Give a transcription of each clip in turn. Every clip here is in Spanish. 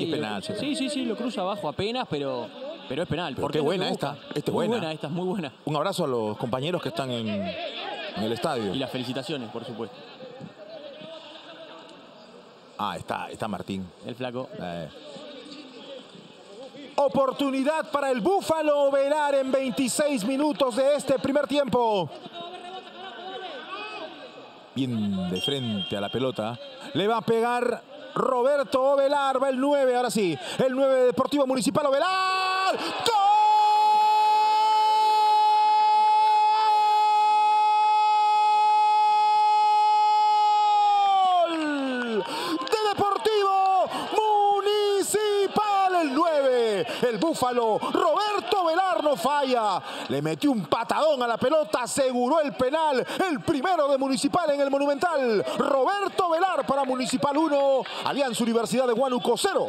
penal. Sí, lo cruza abajo apenas, pero es penal. Pero qué buena esta. Esta es buena. Esta es muy buena. Un abrazo a los compañeros que están en el estadio. Y las felicitaciones, por supuesto. Ah, está Martín. El flaco. Oportunidad para el Búfalo Ovelar en 26 minutos de este primer tiempo. Bien de frente a la pelota. Le va a pegar Roberto Ovelar. Va el 9, ahora sí. El 9 de Deportivo Municipal Ovelar. ¡Gol! El Búfalo, Roberto Ovelar no falla. Le metió un patadón a la pelota, aseguró el penal. El primero de Municipal en el Monumental. Roberto Ovelar para Municipal 1, Alianza Universidad de Huánuco 0.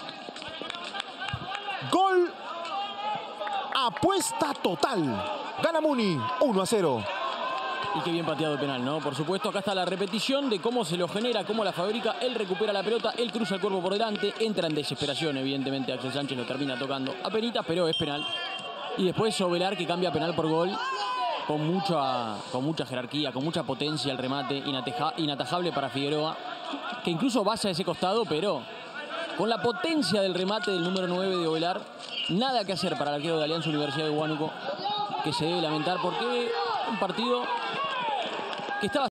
Gol, apuesta total. Gana Muni 1-0. Y qué bien pateado el penal, ¿no? Por supuesto, acá está la repetición de cómo se lo genera, cómo la fabrica. Él recupera la pelota, él cruza el cuerpo por delante. Entra en desesperación, evidentemente. Axel Sánchez lo termina tocando a penitas, pero es penal. Y después Ovelar, que cambia penal por gol. Con mucha jerarquía, con mucha potencia el remate. Inatajable para Figueroa. Que incluso vaya a ese costado, pero con la potencia del remate del número 9 de Ovelar, nada que hacer para el arquero de Alianza Universidad de Huánuco, que se debe lamentar porque un partido que estaba